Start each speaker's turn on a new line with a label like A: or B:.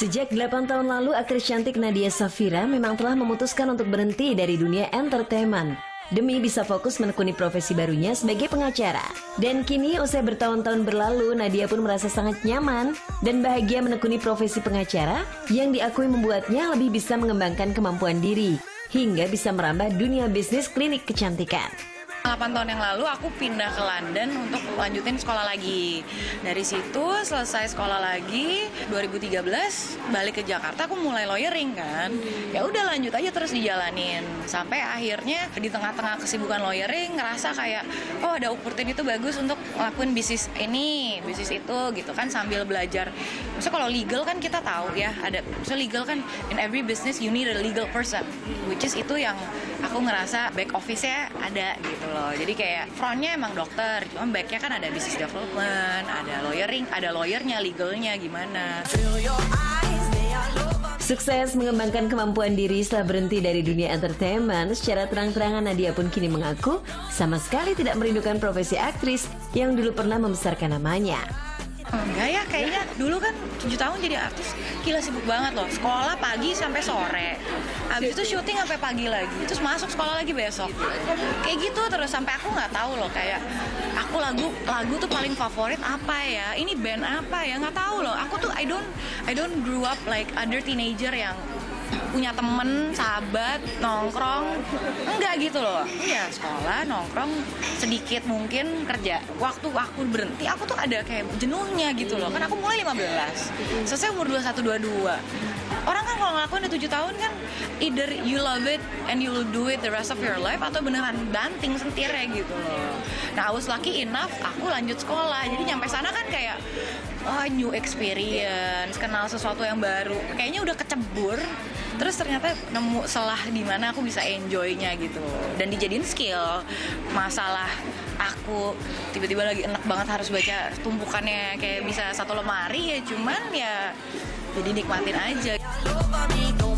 A: Sejak 8 tahun lalu, aktris cantik Nadia Safira memang telah memutuskan untuk berhenti dari dunia entertainment demi bisa fokus menekuni profesi barunya sebagai pengacara. Dan kini usai bertahun-tahun berlalu, Nadia pun merasa sangat nyaman dan bahagia menekuni profesi pengacara yang diakui membuatnya lebih bisa mengembangkan kemampuan diri hingga bisa merambah dunia bisnis klinik kecantikan.
B: 8 tahun yang lalu aku pindah ke London untuk lanjutin sekolah lagi. Dari situ selesai sekolah lagi 2013 balik ke Jakarta, aku mulai lawyering kan. Ya udah lanjut aja terus dijalanin. Sampai akhirnya di tengah-tengah kesibukan lawyering ngerasa kayak oh ada opportunity itu bagus untuk ngelakuin bisnis ini, bisnis itu gitu kan sambil belajar. Maksudnya kalau legal kan kita tahu ya, ada maksudnya legal kan in every business you need a legal person, which is itu yang aku ngerasa back office-nya ada gitu loh. Jadi kayak frontnya emang dokter, cuma backnya kan ada business development, ada lawyering, ada lawyernya, legalnya gimana.
A: Sukses mengembangkan kemampuan diri setelah berhenti dari dunia entertainment, secara terang-terangan Nadia pun kini mengaku sama sekali tidak merindukan profesi aktris yang dulu pernah membesarkan namanya.
B: Enggak ya, kayaknya dulu kan 7 tahun jadi artis, gila sibuk banget loh. Sekolah pagi sampai sore, habis itu syuting sampai pagi lagi, terus masuk sekolah lagi besok. Kayak gitu terus sampai aku nggak tahu loh kayak aku lagu tuh paling favorit apa ya, ini band apa ya, nggak tahu loh. Aku tuh I don't grew up like other teenager yang punya temen, sahabat, nongkrong, enggak gitu loh. Iya, sekolah, nongkrong, sedikit mungkin kerja. Waktu aku berhenti, aku tuh ada kayak jenuhnya gitu loh. Kan aku mulai 15, selesai umur 21-22. Orang kan kalau ngelakuin udah 7 tahun kan, either you love it and you will do it the rest of your life, atau beneran banting setirnya gitu loh. Nah, I was lucky enough, aku lanjut sekolah. Jadi nyampe sana kan kayak, oh new experience, kenal sesuatu yang baru. Kayaknya udah kecebur. Terus ternyata nemu celah di mana aku bisa enjoy-nya gitu dan dijadiin skill. Masalah aku tiba-tiba lagi enak banget harus baca tumpukannya kayak bisa 1 lemari ya, cuman ya jadi nikmatin aja.